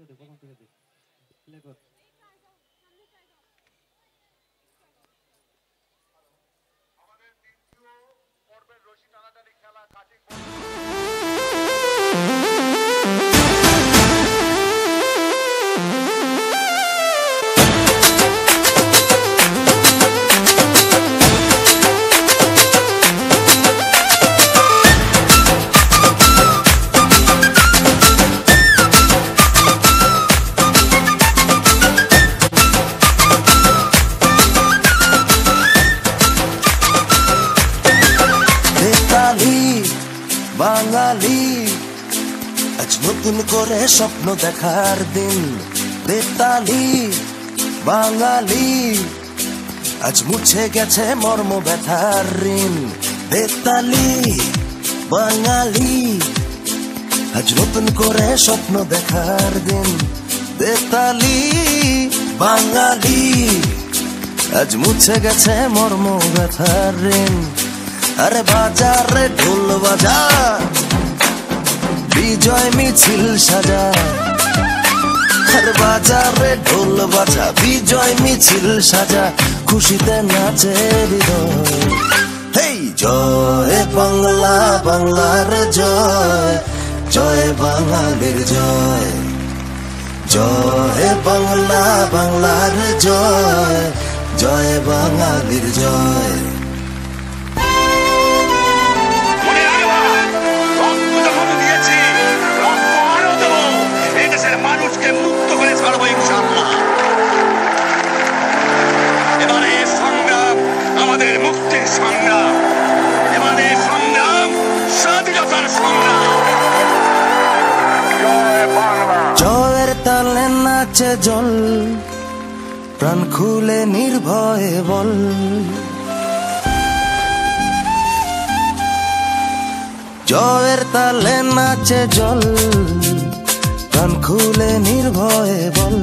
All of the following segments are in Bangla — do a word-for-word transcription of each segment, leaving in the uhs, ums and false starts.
বাঙালি আজ নতুন করে স্বপ্ন দেখার দিন। বেতালি বাঙালি আজ মুছে গেছে মর্ম ব্যথার ঋণ। বেতালি বাঙালি আজ নতুন করে স্বপ্ন দেখার দিন। বেতালি বাঙালি আজ মুছে গেছে মর্ম ব্যথার ঋণ। আরে বাজারে ঢোল বাজা, বিজয় মিছিল সাজা। আরে বাজারে ঢোল বাজা, বিজয় মিছিল সাজা, খুশিতে নাচে হৃদয়। হেই জয় বাংলা, বাংলার জয়, জয় বাঙালির জয়। জয় বাংলা, বাংলার জয়, জয় বাঙালির জয়। জয়ের তালে নাচে জল, প্রাণ খুলে নির্ভয়ে বল। জয়ের তালে নাচে জল, প্রাণ খুলে নির্ভয়ে বল।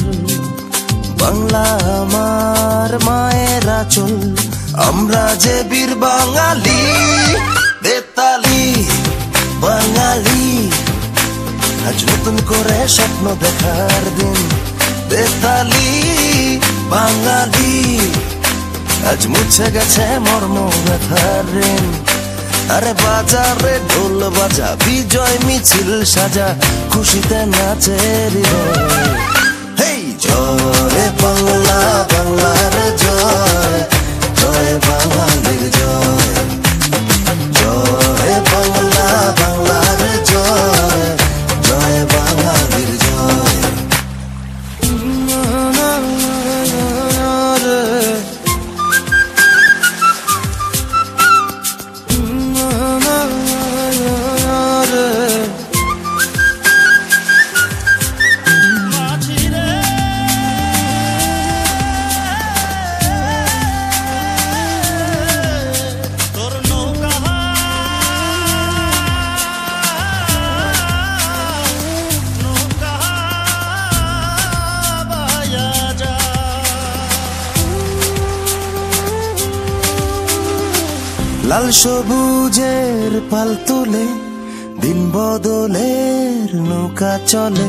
বাংলা আমার মায়ের আঁচল, আমরা যে বীর বাঙালি। বেতালি বাঙালি আজ নতুন করে স্বপ্ন দেখার দিন। বেতালি বাঙালি আজ মুছে গেছে মর্ম ব্যথার ঋণ। আরে বাজারে ঢোল বাজা, বিজয় মিছিল সাজা, খুশিতে নাচে হৃদয়। হেই জয় বাংলা, বাংলার জয়, জয় বাঙালির জয়। জয় বাংলা, বাংলার জয়, জয় বাঙালির জয়। লাল সবুজের পাল তুলে দিন বদলের নৌকা চলে।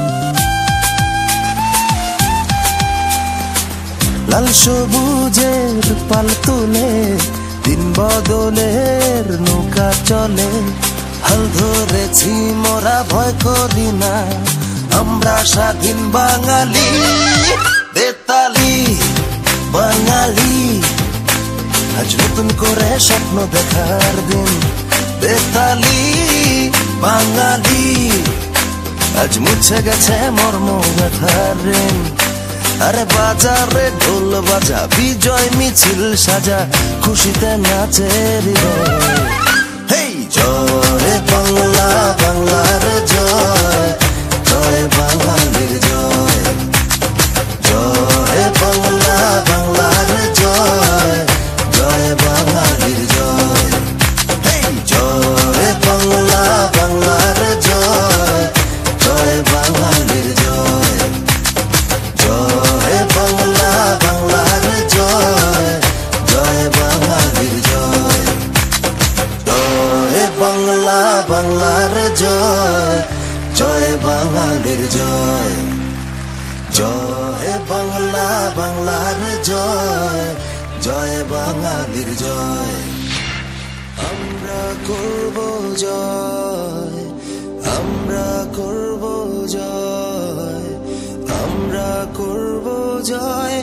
লাল সবুজের পাল তুলে দিন বদলের নৌকা চলে। হাল ধরেছি মোরা ভয় করি না, আমরা স্বাধীন বাঙালি। বেতালি বাঙালি আজ নতুন করে স্বপ্ন দেখার দিন। বেতালি বাঙালি আজ মুছে গেছে মর্ম ব্যথার ঋণ। আরে বাজারে ঢোল বাজা, বিজয় মিছিল সাজা, খুশিতে নাচে হৃদয়। হেই জয় বাংলা, বাংলার জয়, জয় বাঙালির জয়। জয় বাংলা, বাংলার জয়, জয় বাঙালির জয়। হেই জয় বাংলা, বাংলার জয়, জয় বাঙালির জয়। জয় বাংলা, বাংলার জয়, জয় বাঙালির জয়। জয় বাংলা, বাংলার জয়, জয় বাঙালির জয়, জয় বাংলা বাংলার জয়, জয় বাঙালির জয়। আমরা করব জয়, আমরা করব জয়, আমরা করব জয়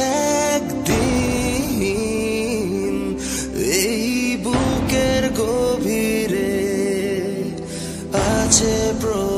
একদিন। এই বুকের গভীরে আছে প্র